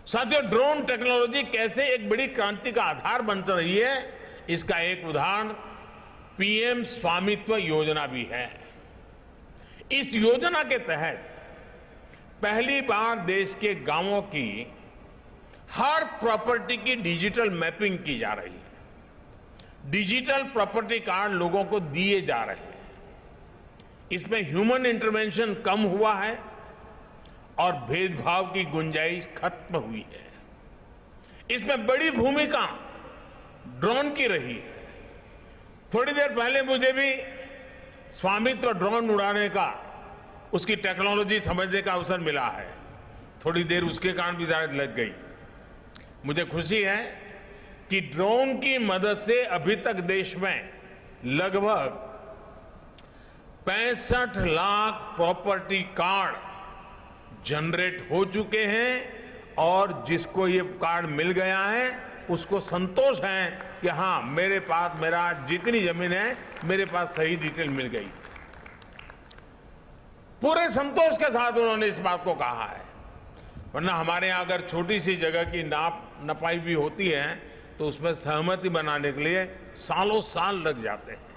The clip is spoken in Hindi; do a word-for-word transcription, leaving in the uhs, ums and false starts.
साथियों, ड्रोन टेक्नोलॉजी कैसे एक बड़ी क्रांति का आधार बन रही है, इसका एक उदाहरण पीएम स्वामित्व योजना भी है। इस योजना के तहत पहली बार देश के गांवों की हर प्रॉपर्टी की डिजिटल मैपिंग की जा रही है। डिजिटल प्रॉपर्टी कार्ड लोगों को दिए जा रहे हैं। इसमें ह्यूमन इंटरवेंशन कम हुआ है और भेदभाव की गुंजाइश खत्म हुई है। इसमें बड़ी भूमिका ड्रोन की रही है। थोड़ी देर पहले मुझे भी स्वामित्व ड्रोन उड़ाने का, उसकी टेक्नोलॉजी समझने का अवसर मिला है। थोड़ी देर उसके कारण भी शायद लग गई। मुझे खुशी है कि ड्रोन की मदद से अभी तक देश में लगभग पैंसठ लाख प्रॉपर्टी कार्ड जनरेट हो चुके हैं और जिसको ये कार्ड मिल गया है उसको संतोष है कि हाँ, मेरे पास मेरा जितनी जमीन है मेरे पास सही डिटेल मिल गई। पूरे संतोष के साथ उन्होंने इस बात को कहा है। वरना हमारे यहां अगर छोटी सी जगह की नाप नपाई भी होती है तो उसमें सहमति बनाने के लिए सालों साल लग जाते हैं।